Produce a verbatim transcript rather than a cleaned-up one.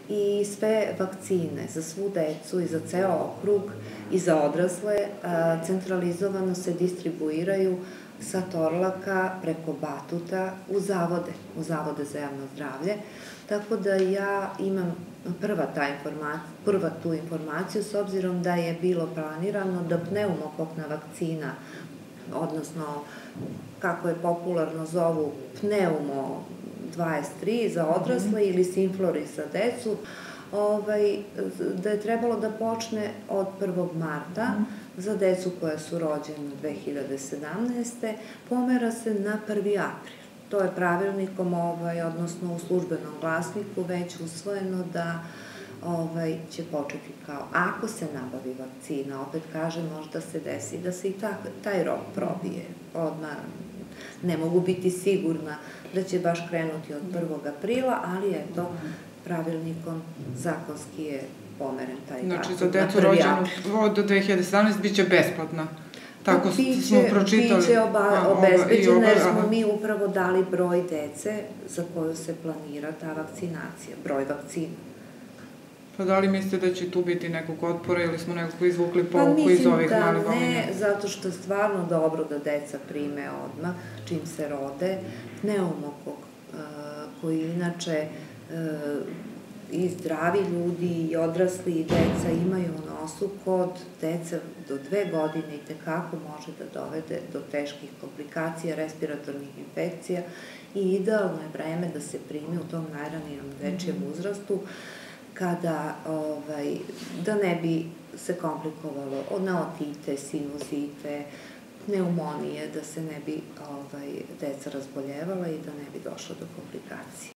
i sve vakcine za svu decu i za ceo okrug i za odrasle centralizovano se distribuiraju sa Torlaka preko Batuta u zavode, u zavode za javno zdravlje. Tako da ja imam prva, ta prva tu informaciju, s obzirom da je bilo planirano da pneumokokna vakcina, odnosno kako je popularno zovu pneumo dvadeset tri za odrasle ili Simflori za decu, da je trebalo da počne od prvog marta za decu koja su rođena dve hiljade sedamnaeste. pomera se na prvi april. To je pravilnikom, odnosno u službenom glasniku već usvojeno da će početi kao, ako se nabavi vakcina, opet kažem, možda se desi da se i taj rok probije. Odmah ne mogu biti sigurna da će baš krenuti od prvog aprila, ali eto, pravilnikom zakonski je pomeren taj datum. Znači, za decu rođenu od dve hiljade sedamnaeste biće besplatna. Tako smo pročitali. Biće obezbeđena jer smo mi upravo dali broj dece za koju se planira ta vakcinacija, broj vakcina. Pa da li mislite da će tu biti nekog otpora ili smo nekako izvukli pouku iz ovih malih Pa mislim da ne, zato što je stvarno dobro da deca prime odmah čim se rode pneumokok, koji inače i zdravi ljudi i odrasli i deca imaju u nosu, kod dece do dve godine i tekako može da dovede do teških komplikacija, respiratornih infekcija i idealno je vreme da se prime u tom najranijem dečijem uzrastu, kada, da ne bi se komplikovalo od neotite, sinuzite, pneumonije, da se ne bi deca razboljevala i da ne bi došlo do komplikacije.